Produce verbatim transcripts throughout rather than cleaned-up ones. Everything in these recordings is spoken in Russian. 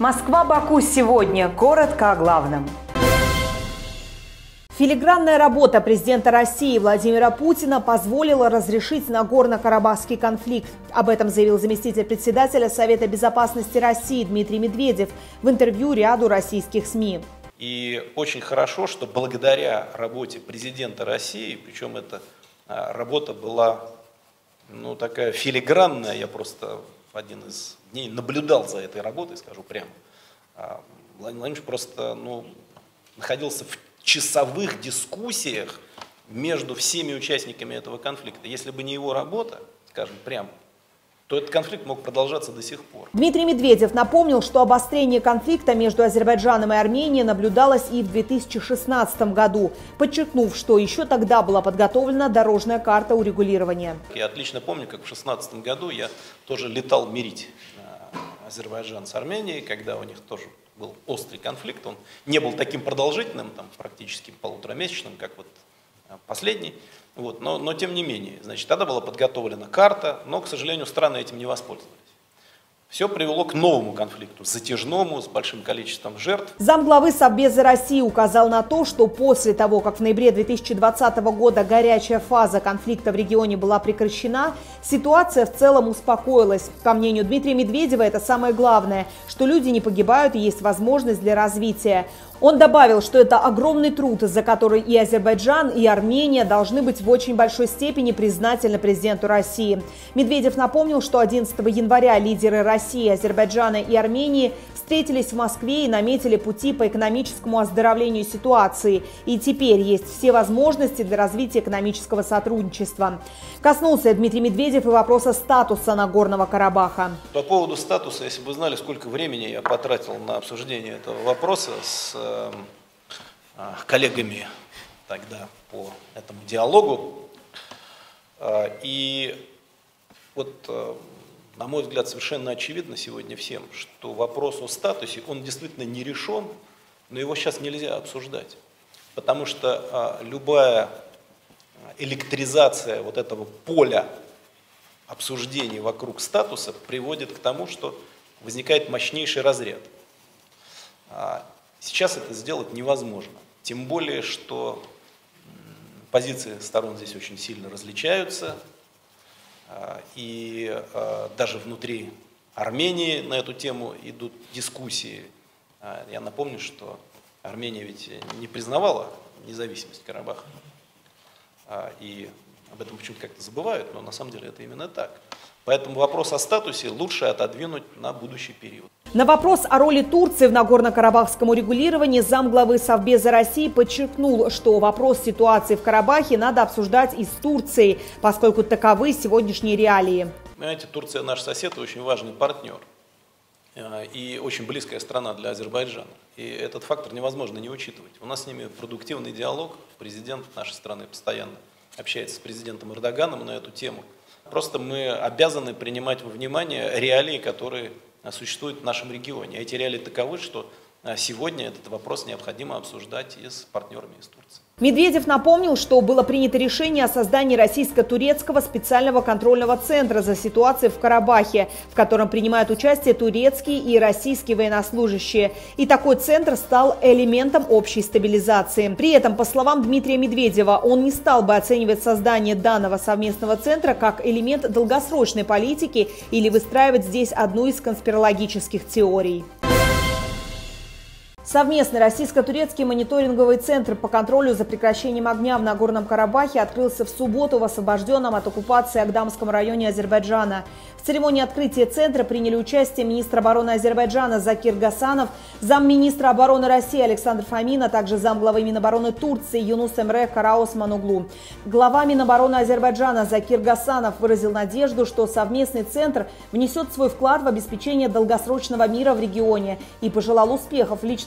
Москва-Баку сегодня. Коротко о главном. Филигранная работа президента России Владимира Путина позволила разрешить Нагорно-Карабахский конфликт. Об этом заявил заместитель председателя Совета безопасности России Дмитрий Медведев в интервью ряду российских СМИ. И очень хорошо, что благодаря работе президента России, причем эта работа была ну, такая филигранная, я просто в один из дней наблюдал за этой работой, скажу прямо. Владимир Владимирович просто ну, находился в часовых дискуссиях между всеми участниками этого конфликта. Если бы не его работа, скажем прямо, то этот конфликт мог продолжаться до сих пор. Дмитрий Медведев напомнил, что обострение конфликта между Азербайджаном и Арменией наблюдалось и в две тысячи шестнадцатом году, подчеркнув, что еще тогда была подготовлена дорожная карта урегулирования. Я отлично помню, как в две тысячи шестнадцатом году я тоже летал мирить Азербайджан с Арменией, когда у них тоже был острый конфликт. Он не был таким продолжительным, там, практически полуторамесячным, как вот последний. Вот, но, но тем не менее, значит, тогда была подготовлена карта, но, к сожалению, страны этим не воспользовались. Все привело к новому конфликту, затяжному, с большим количеством жертв. Замглавы Совбеза России указал на то, что после того, как в ноябре две тысячи двадцатого года горячая фаза конфликта в регионе была прекращена, ситуация в целом успокоилась. По мнению Дмитрия Медведева, это самое главное, что люди не погибают и есть возможность для развития. Он добавил, что это огромный труд, за который и Азербайджан, и Армения должны быть в очень большой степени признательны президенту России. Медведев напомнил, что одиннадцатого января лидеры России, Азербайджана и Армении встретились в Москве и наметили пути по экономическому оздоровлению ситуации. И теперь есть все возможности для развития экономического сотрудничества. Коснулся Дмитрий Медведев и вопроса статуса Нагорного Карабаха. По поводу статуса, если бы вы знали, сколько времени я потратил на обсуждение этого вопроса с э, коллегами тогда по этому диалогу. Э, и вот... Э, На мой взгляд, совершенно очевидно сегодня всем, что вопрос о статусе, он действительно не решен, но его сейчас нельзя обсуждать. Потому что а, любая электризация вот этого поля обсуждений вокруг статуса приводит к тому, что возникает мощнейший разряд. А, сейчас это сделать невозможно. Тем более, что позиции сторон здесь очень сильно различаются. И э, даже внутри Армении на эту тему идут дискуссии. Я напомню, что Армения ведь не признавала независимость Карабаха. И об этом почему-то как-то забывают, но на самом деле это именно так. Поэтому вопрос о статусе лучше отодвинуть на будущий период. На вопрос о роли Турции в Нагорно-Карабахском урегулировании замглавы Совбеза России подчеркнул, что вопрос ситуации в Карабахе надо обсуждать и с Турцией, поскольку таковы сегодняшние реалии. Понимаете, Турция наш сосед и очень важный партнер. И очень близкая страна для Азербайджана. И этот фактор невозможно не учитывать. У нас с ними продуктивный диалог. Президент нашей страны постоянно общается с президентом Эрдоганом на эту тему. Просто мы обязаны принимать во внимание реалии, которые существуют в нашем регионе. А эти реалии таковы, что сегодня этот вопрос необходимо обсуждать и с партнерами из Турции. Медведев напомнил, что было принято решение о создании российско-турецкого специального контрольного центра за ситуацией в Карабахе, в котором принимают участие турецкие и российские военнослужащие. И такой центр стал элементом общей стабилизации. При этом, по словам Дмитрия Медведева, он не стал бы оценивать создание данного совместного центра как элемент долгосрочной политики или выстраивать здесь одну из конспирологических теорий. Совместный российско-турецкий мониторинговый центр по контролю за прекращением огня в Нагорном Карабахе открылся в субботу в освобожденном от оккупации Агдамском районе Азербайджана. В церемонии открытия центра приняли участие министр обороны Азербайджана Закир Гасанов, замминистра обороны России Александр Фомин, а также замглавы Минобороны Турции Юнус Эмре Караосман-Оглу. Глава Минобороны Азербайджана Закир Гасанов выразил надежду, что совместный центр внесет свой вклад в обеспечение долгосрочного мира в регионе и пожелал успехов в личном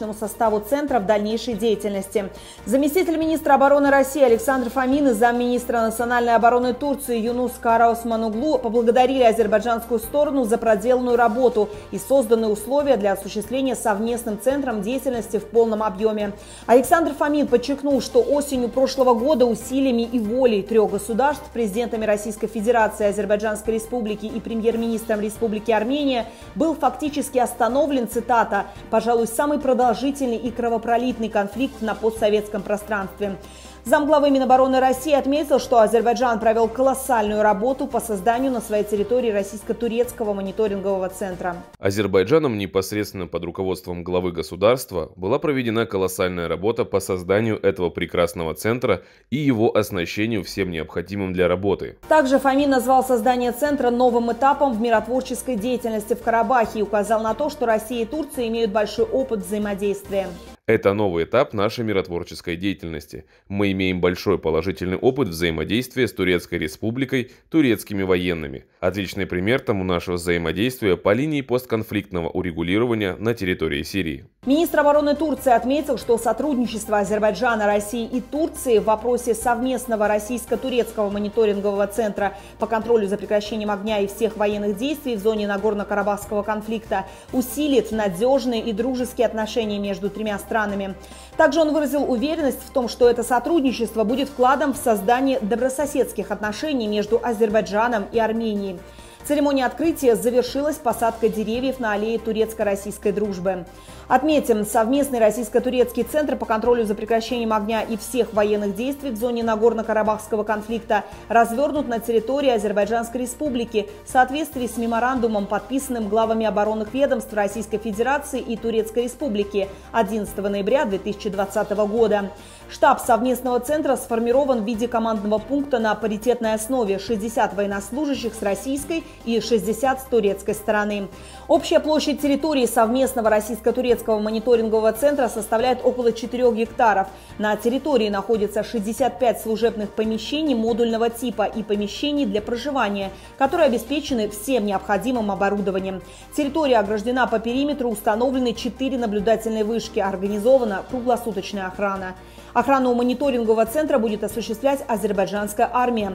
личному составу Центра в дальнейшей деятельности. Заместитель министра обороны России Александр Фомин и замминистра национальной обороны Турции Юнус Караусмануглу поблагодарили азербайджанскую сторону за проделанную работу и созданные условия для осуществления совместным центром деятельности в полном объеме. Александр Фомин подчеркнул, что осенью прошлого года усилиями и волей трех государств, президентами Российской Федерации, Азербайджанской Республики и премьер-министром Республики Армения, был фактически остановлен, цитата, «пожалуй, самый продолжительный и кровопролитный конфликт на постсоветском пространстве». Замглавы Минобороны России отметил, что Азербайджан провел колоссальную работу по созданию на своей территории российско-турецкого мониторингового центра. Азербайджаном непосредственно под руководством главы государства была проведена колоссальная работа по созданию этого прекрасного центра и его оснащению всем необходимым для работы. Также Фомин назвал создание центра новым этапом в миротворческой деятельности в Карабахе и указал на то, что Россия и Турция имеют большой опыт взаимодействия. Это новый этап нашей миротворческой деятельности. Мы имеем большой положительный опыт взаимодействия с Турецкой Республикой, турецкими военными. Отличный пример тому нашего взаимодействия по линии постконфликтного урегулирования на территории Сирии. Министр обороны Турции отметил, что сотрудничество Азербайджана, России и Турции в вопросе совместного российско-турецкого мониторингового центра по контролю за прекращением огня и всех военных действий в зоне Нагорно-Карабахского конфликта усилит надежные и дружеские отношения между тремя странами. Также он выразил уверенность в том, что это сотрудничество будет вкладом в создание добрососедских отношений между Азербайджаном и Арменией. Церемония открытия завершилась посадкой деревьев на аллее турецко-российской дружбы. Отметим, совместный российско-турецкий центр по контролю за прекращением огня и всех военных действий в зоне Нагорно-Карабахского конфликта развернут на территории Азербайджанской Республики в соответствии с меморандумом, подписанным главами оборонных ведомств Российской Федерации и Турецкой Республики одиннадцатого ноября две тысячи двадцатого года. Штаб совместного центра сформирован в виде командного пункта на паритетной основе: шестьдесят военнослужащих с российской и шестьдесят с турецкой стороны. Общая площадь территории совместного российско-турецкого мониторингового центра составляет около четырёх гектаров. На территории находится шестьдесят пять служебных помещений модульного типа и помещений для проживания, которые обеспечены всем необходимым оборудованием. Территория ограждена по периметру, установлены четыре наблюдательные вышки, организована круглосуточная охрана. Охрану мониторингового центра будет осуществлять азербайджанская армия.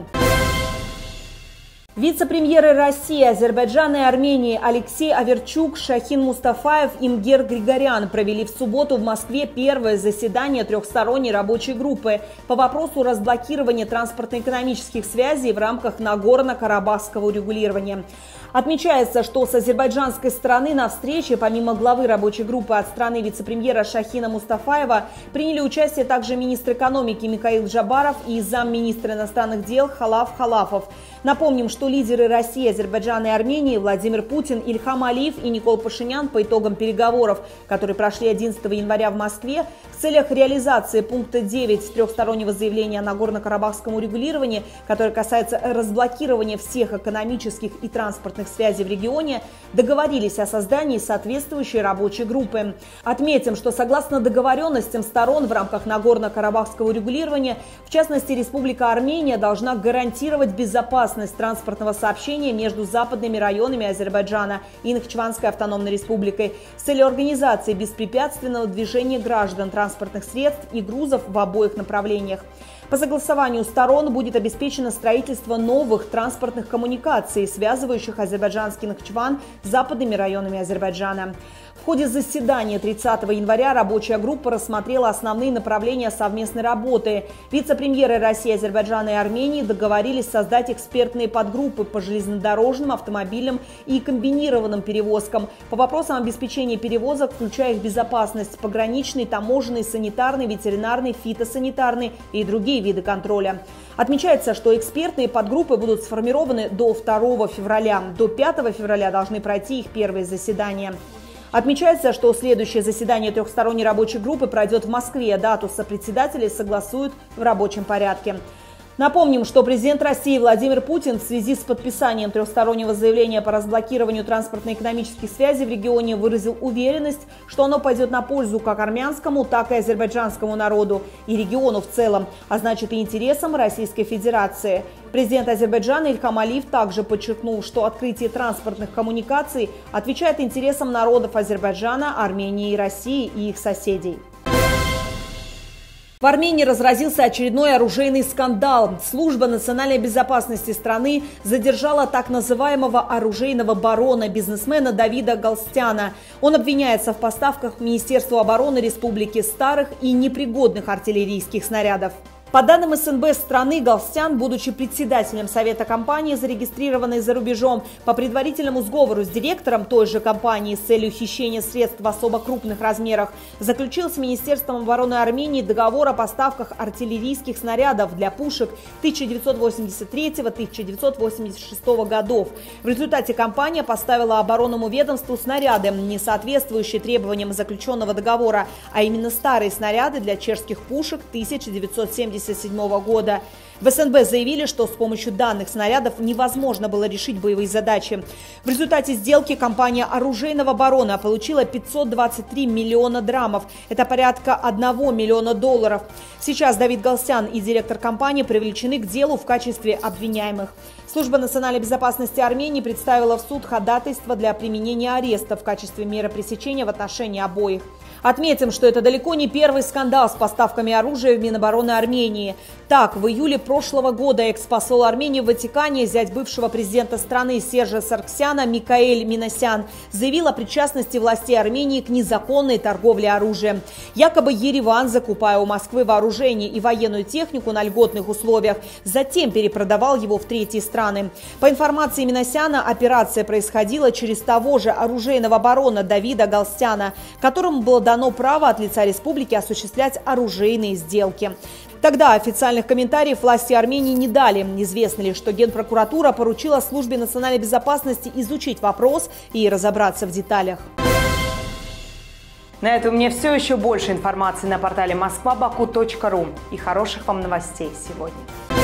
Вице-премьеры России, Азербайджана и Армении Алексей Аверчук, Шахин Мустафаев и Мгер Григорян провели в субботу в Москве первое заседание трехсторонней рабочей группы по вопросу разблокирования транспортно-экономических связей в рамках Нагорно-Карабахского урегулирования. Отмечается, что с азербайджанской стороны на встрече, помимо главы рабочей группы от страны вице-премьера Шахина Мустафаева, приняли участие также министр экономики Микаил Джабаров и замминистра иностранных дел Халав Халафов. Напомним, что лидеры России, Азербайджана и Армении Владимир Путин, Ильхам Алиев и Никол Пашинян по итогам переговоров, которые прошли одиннадцатого января в Москве, в целях реализации пункта девять трехстороннего заявления о Нагорно-Карабахском урегулировании, которое касается разблокирования всех экономических и транспортных связей в регионе, договорились о создании соответствующей рабочей группы. Отметим, что согласно договоренностям сторон в рамках Нагорно-Карабахского урегулирования, в частности, Республика Армения должна гарантировать безопасность транспортного сообщения между западными районами Азербайджана и Нахчеванской автономной республикой с целью организации беспрепятственного движения граждан, транспортных средств и грузов в обоих направлениях. По согласованию сторон будет обеспечено строительство новых транспортных коммуникаций, связывающих азербайджанский Нахчеван с западными районами Азербайджана. В ходе заседания тридцатого января рабочая группа рассмотрела основные направления совместной работы. Вице-премьеры России, Азербайджана и Армении договорились создать экспертные подгруппы по железнодорожным, автомобильным и комбинированным перевозкам по вопросам обеспечения перевозок, включая их безопасность, пограничный, таможенный, санитарный, ветеринарный, фитосанитарный и другие виды контроля. Отмечается, что экспертные подгруппы будут сформированы до второго февраля. До пятого февраля должны пройти их первые заседания. Отмечается, что следующее заседание трехсторонней рабочей группы пройдет в Москве. Дату сопредседателей согласуют в рабочем порядке. Напомним, что президент России Владимир Путин в связи с подписанием трехстороннего заявления по разблокированию транспортно-экономических связей в регионе выразил уверенность, что оно пойдет на пользу как армянскому, так и азербайджанскому народу и региону в целом, а значит и интересам Российской Федерации. Президент Азербайджана Ильхам Алиев также подчеркнул, что открытие транспортных коммуникаций отвечает интересам народов Азербайджана, Армении и России и их соседей. В Армении разразился очередной оружейный скандал. Служба национальной безопасности страны задержала так называемого оружейного барона, бизнесмена Давида Галстяна. Он обвиняется в поставках в Министерство обороны республики старых и непригодных артиллерийских снарядов. По данным СНБ страны, Галстян, будучи председателем совета компании, зарегистрированной за рубежом, по предварительному сговору с директором той же компании с целью хищения средств в особо крупных размерах, заключил с Министерством обороны Армении договор о поставках артиллерийских снарядов для пушек тысяча девятьсот восемьдесят третьего — тысяча девятьсот восемьдесят шестого годов. В результате компания поставила оборонному ведомству снаряды, не соответствующие требованиям заключенного договора, а именно старые снаряды для чешских пушек тысяча девятьсот семьдесят седьмого года. В СНБ заявили, что с помощью данных снарядов невозможно было решить боевые задачи. В результате сделки компания оружейного барона получила пятьсот двадцать три миллиона драмов. Это порядка одного миллиона долларов. Сейчас Давид Галстян и директор компании привлечены к делу в качестве обвиняемых. Служба национальной безопасности Армении представила в суд ходатайство для применения ареста в качестве меры пресечения в отношении обоих. Отметим, что это далеко не первый скандал с поставками оружия в Минобороны Армении. Так, в июле прошлого года экс-посол Армении в Ватикане, зять бывшего президента страны Сержа Сарксяна Микаэль Минасян, заявил о причастности властей Армении к незаконной торговле оружием. Якобы Ереван, закупая у Москвы вооружение и военную технику на льготных условиях, затем перепродавал его в третьи страны. По информации Минасяна, операция происходила через того же оружейного барона Давида Галстяна, которому было дано право от лица республики осуществлять оружейные сделки. Тогда официальных комментариев власти Армении не дали. Известно ли, что Генпрокуратура поручила службе национальной безопасности изучить вопрос и разобраться в деталях. На этом у меня все. Еще больше информации на портале москва баку точка ру. И хороших вам новостей сегодня.